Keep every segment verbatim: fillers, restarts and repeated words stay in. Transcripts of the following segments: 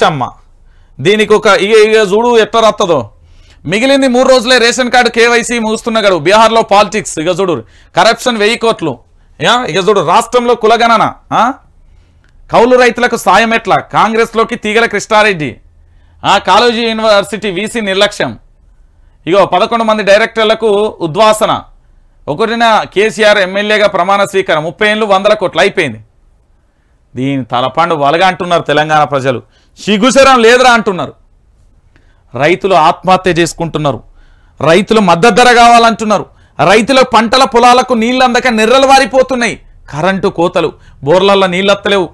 పిచ్చమ్మ దీనికి ఒక ఇక ఇక చూడు ఎట్లా రత్తదో మిగిలింది మూడు రోజులే రేషన్ కార్డు కేవైసీ ముగుస్తున్నాడు బీహార్లో పాలిటిక్స్ ఇక చూడు కరప్షన్ వెయ్యి కోట్లు ఇక చూడు రాష్ట్రంలో కులగణన కౌలు రైతులకు సాయం ఎట్లా కాంగ్రెస్లోకి తీగల కృష్ణారెడ్డి కాలేజీ యూనివర్సిటీ వీసీ నిర్లక్ష్యం ఇగో పదకొండు మంది డైరెక్టర్లకు ఉద్వాసన ఒకరిన కేసీఆర్ ఎమ్మెల్యేగా ప్రమాణ స్వీకారం ముప్పై ఏళ్ళు వందల కోట్లు అయిపోయింది దీని తలపండు వలగా అంటున్నారు తెలంగాణ ప్రజలు సిగ్గుశరం లేదురా అంటున్నారు రైతులు ఆత్మహత్య చేసుకుంటున్నారు రైతులు మద్దతు ధర కావాలంటున్నారు రైతుల పంటల పొలాలకు నీళ్ళు అందక నెర్రలు వారిపోతున్నాయి కరెంటు కోతలు బోర్లల్లో నీళ్ళత్తలేవు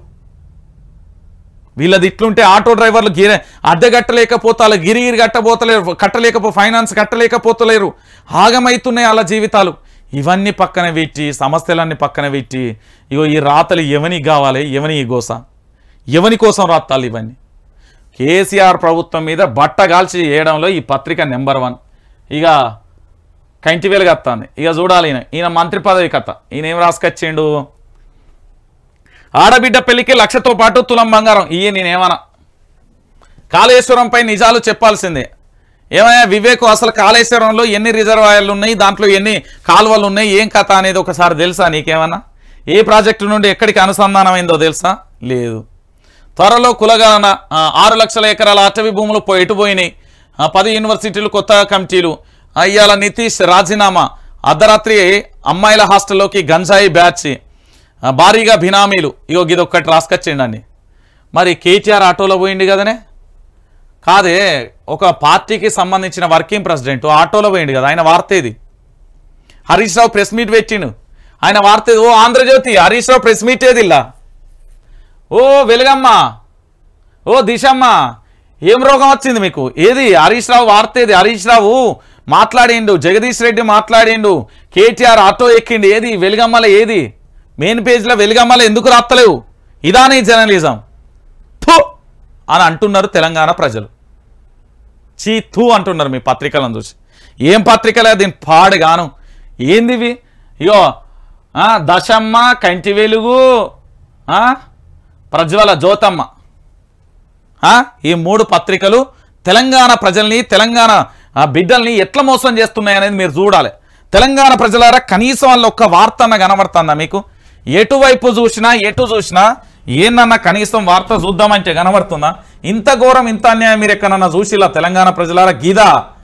వీళ్ళది ఇట్లుంటే ఆటో డ్రైవర్లు గిరి అద్దె కట్టలేకపోతారు గిరిగిరి కట్టబోతలేరు కట్టలేకపో ఫైనాన్స్ కట్టలేకపోతలేరు ఆగమవుతున్నాయి అలా జీవితాలు ఇవన్నీ పక్కన పెట్టి సమస్యలన్నీ పక్కన పెట్టి ఇగో ఈ రాతలు ఎవనికి కావాలి ఎవని ఈ గోస ఎవని కోసం రాత్తాలు ఇవన్నీ కేసీఆర్ ప్రభుత్వం మీద బట్టగాల్చి చేయడంలో ఈ పత్రిక నెంబర్ వన్ ఇక కంటివేలు కత్తాంది ఇక చూడాలి ఈయన ఈయన మంత్రి పదవి కథ ఈయన ఏం రాసుకొచ్చిండు ఆడబిడ్డ పెళ్లికి లక్షతో పాటు తులం బంగారం ఇయ్య నేనేమన్నా కాళేశ్వరంపై నిజాలు చెప్పాల్సిందే ఏమయ్యా వివేకు అసలు కాళేశ్వరంలో ఎన్ని రిజర్వాయర్లు ఉన్నాయి దాంట్లో ఎన్ని కాలువలు ఉన్నాయి ఏం కథ అనేది ఒకసారి తెలుసా నీకేమన్నా ఏ ప్రాజెక్టు నుండి ఎక్కడికి అనుసంధానమైందో తెలుసా లేదు త్వరలో కులగణన ఆరు లక్షల ఎకరాల అటవీ భూములు ఎటుపోయినాయి పది యూనివర్సిటీలు కొత్త కమిటీలు అయ్యాల నితీష్ రాజీనామా అర్ధరాత్రి అమ్మాయిల హాస్టల్లోకి గంజాయి బ్యాచ్ భారీగా బినామీలు ఇగో ఇది ఒక్కటి రాసుకొచ్చిండండి మరి కేటీఆర్ ఆటోలో పోయింది కదనే కాదే ఒక పార్టీకి సంబంధించిన వర్కింగ్ ప్రెసిడెంట్ ఆటోలో పోయింది కదా ఆయన వార్త ఇది హరీష్ రావు ప్రెస్ మీట్ పెట్టిండు ఆయన వార్త ఓ ఆంధ్రజ్యోతి హరీష్ రావు ప్రెస్ మీట్ ఏది ఇలా ఓ వెలుగమ్మ ఓ దిశమ్మ ఏం రోగం వచ్చింది మీకు ఏది హరీష్ రావు వార్త ఏది హరీష్ రావు మాట్లాడిండు జగదీష్ రెడ్డి మాట్లాడిండు కేటీఆర్ ఆటో ఎక్కిండు ఏది వెలుగమ్మల ఏది మెయిన్ పేజ్లో వెలుగమ్మల ఎందుకు రాత్తలేవు ఇదానే జర్నలిజం థూ అని అంటున్నారు తెలంగాణ ప్రజలు చీ థూ అంటున్నారు మీ పత్రికలను చూసి ఏం పత్రికలే దీని పాడుగాను ఏందివి ఇగో దశమ్మ కంటి వెలుగు ప్రజ్వల జ్యోతమ్మ ఈ మూడు పత్రికలు తెలంగాణ ప్రజల్ని తెలంగాణ బిడ్డల్ని ఎట్లా మోసం చేస్తున్నాయనేది మీరు చూడాలి తెలంగాణ ప్రజలారా కనీసం వాళ్ళ ఒక్క వార్త అన్న కనబడుతుందా మీకు ఎటువైపు చూసినా ఎటు చూసినా ఏందన్నా కనీసం వార్త చూద్దామంటే కనబడుతుందా ఇంత ఘోరం ఇంత అన్యాయం మీరు ఎక్కడన్నా చూసిలా తెలంగాణ ప్రజలారా గీదా